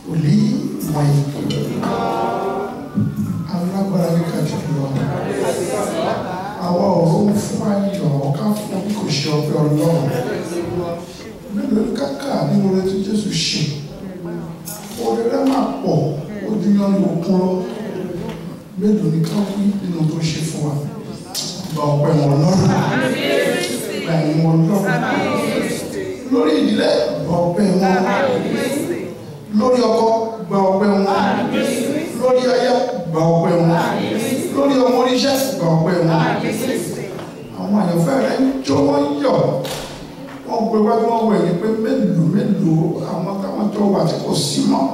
Oli Michael. Alágbára ní kájú lọ. Àwa ọ̀rọ̀ fún ayọ̀ ká fún bí kò ṣe ọpẹ́ Ọlọ́run. Mélòó ní káká nínú oore tí Jésù ṣe. Oore rẹ̀ máa pọ̀ ó dúnyán ní òkun lọ. Mélòó ní ká wí nínú tó ṣe fún wa. Gba ọpẹ́ wọn lọ́rùn. Gba ẹ̀yìn wọn lọ́rùn. Lórí ìdílé gba ọpẹ́ wọn. Lórí ọkọ gba ọpẹ́ wọn. Lórí aya gba ọpẹ́ wọn. Lórí ọmọ oríṣẹ́ gba ọpẹ́ wọn. Àwọn àyànfẹ́ rẹ̀ ń jó wọ́n yọ̀. Wọ́n gbé wájú wọn wẹ̀ ní pé mélòó àwọn táwọn tó wà tí kò sí mọ́.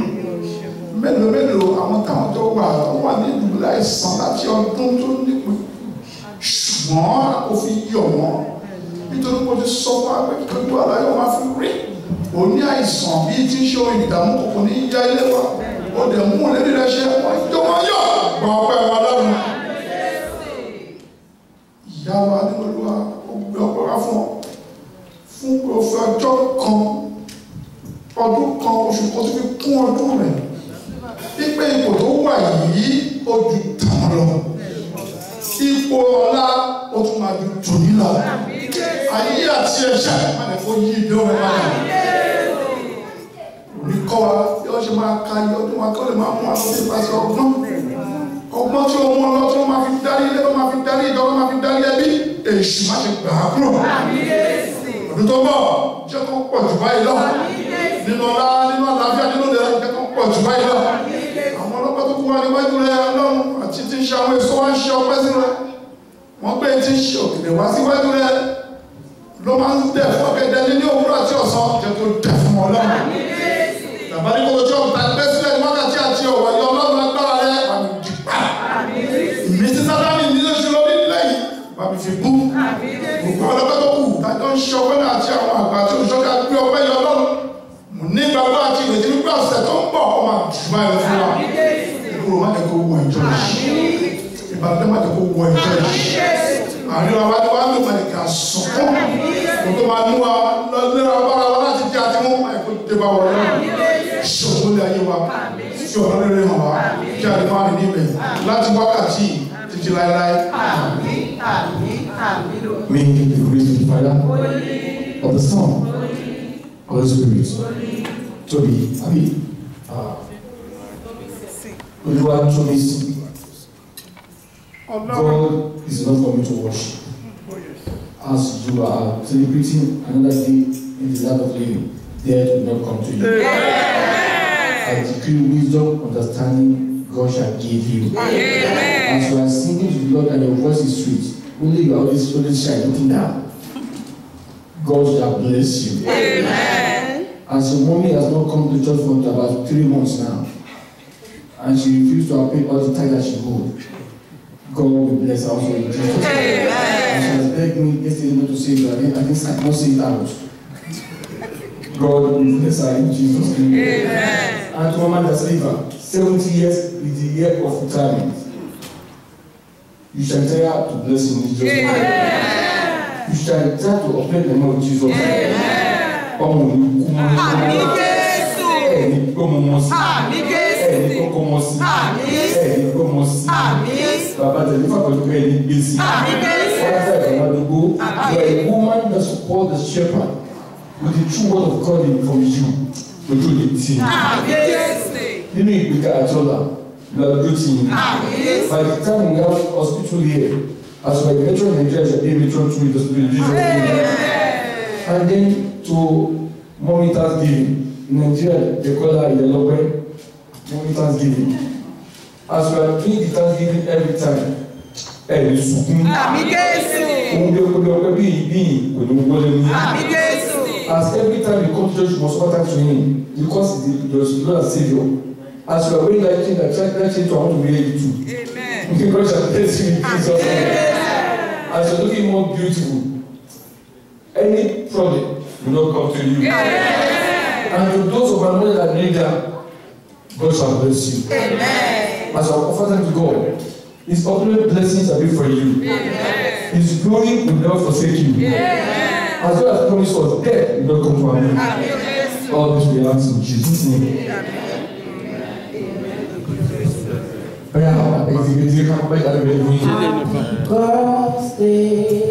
Mélòó àwọn táwọn tó wà ní ìdúgbò àìsàn láti ọdún tó nípe. Ṣùgbọ́n kò fi yọ̀ wọ́n. Nítorí mo ti sọ fún wa pé kíkọ́ àlàyé wọn máa fi rí. Òní àìsàn bíi tí ń ṣe ohun ìdààmú kò ní yá ilé wa. Ó dẹ̀ mú lérí rẹ̀ ṣe wọ́n jó wọ́n yọ̀. Gba ọpẹ́ wa lọ́rùn. Ìyá wa nínú Olúwa ó gbé ọpẹ́ wa fún ọ. Fún òfin ọjọ́ kan, ọdún kan, oṣù kan tó fi kún ọdún rẹ̀. Pípé ipò tó wà yìí ó ju tàn lọ. Ipò ọlá ó tún máa ju tòní lọ. Ayé àti ẹ̀ṣẹ̀ máa lè kó yí ìdánwò máa yà. Olùkọ́ wa yóò ṣe máa ka iye ọdún wa kí ó lè máa mú àwọn tó bá ṣe ọgbọ́n. Ọgbọ́n tí ó mú ọ lọ tí wọ́n máa fi darí ilé, wọ́n máa fi darí ìjọ, wọ́n máa fi darí ẹbí. Èṣù má ṣe gbà á kúrò. Ọdún tó bọ̀ jẹ́ kó pọ̀ jù báyìí lọ. Nínú ọlá, nínú àlàáfíà, nínú ìlera jẹ́ kó pọ̀ jù báyìí lọ. Àwọn ọlọ́pàá tó kú wa níwájú rẹ̀ Ọlọ́run àti tí ń ṣe àwọn èso wá ń ṣe ọpẹ́ sí rẹ̀. Wọ́n gbé tí ń ṣe òkèlè wá síwájú rẹ̀. Ló máa ń dẹ̀ fún ọ̀gẹ̀dẹ̀ ní òwúrọ̀ àti ọ̀sán jẹ́ kó dẹ̀ fún Ọlọ́run. Bàbá ní kò jọ òkúta gbé sílẹ̀ ní wákàtí àti ọ̀wọ̀ yọ Ọlọ́run agbára rẹ̀ àmì dìgbà. Ìmísí Sátánì ní lóṣù lórí ilé yìí bàbí fi bú. Gbogbo ọlọ́pẹ́ tó kù tàjọ́ ń ṣe ọpẹ́ náà àti àwọn àgbà tí olùṣọ́ká gbé ọpẹ́ yọ Ọlọ́run. Mo ní gbàgbọ́ àti ìrètí nígbà ọ̀sẹ̀ tó ń bọ̀ ọmọ àdùnmá ẹ̀ fún wa. Ìkúrò má jẹ́ kó wọ ìjọ yìí. Ìbàdàn má jẹ́ kó wọ ìjọ yìí. Àárín wa ni wàá lò má jẹ́ ká sọ̀kún. Mo tó máa mú wa lọ́lẹ́ra bára wa láti jẹ́ àti mú àìkú dé bá wọ̀ lọ́wọ́. Ṣòwò lé ayé wa. Fi ọ̀rọ̀ rere hàn wá. Kí a lè máa rìn níbẹ̀ láti wákàtí títí láéláé. May the grace of the Father, of the Son, of the Spirit, to be happy. God is not for me to worship. As you are celebrating another day in the land of living, death will not come to you. I decree wisdom, understanding, God shall give you. As you are singing to the Lord and your voice is sweet, only you are always shine, looking down. God shall bless you. Amen. As your mommy has not come to church for about 3 months now, and she refused to pay all the tithe that she owed, God will bless her also in Jesus' name. And she has begged me yesterday not to say it, but I cannot say it out. God will bless her in Jesus' name. Amen. And to Mama Dasliva, 70 years is the year of retirement. You shall tell her to bless him in Jesus' name. You shall try to open the mouth of Jesus' name. Baba, the for the busy. You are a woman that supports the shepherd with the true word of God from you. We do the team. You need to be a tola. You are a good team. By the time we have hospital here, as my metro in Nigeria shall be a metro through the Spirit of Jesus. And then to Mommy Thanksgiving. In Nigeria, they call her Iyelope. Mommy Thanksgiving. As we are doing the Thanksgiving every time, every soon. As every time you come to church, you must offer to him because he's your Lord and Savior. As you are very likely that church to want to be able to. Amen. God shall bless you in Jesus' name. As you are looking more beautiful, any problem will not come to you. And to those of our mother that need that, God shall bless you. Amen. As I offer them to God, His ultimate blessings are be for you. Amen. His glory will never forsake you. Amen. As God has promised us, death will not come to an end. All this we ask in Jesus' name. Oh yeah, it's come back at the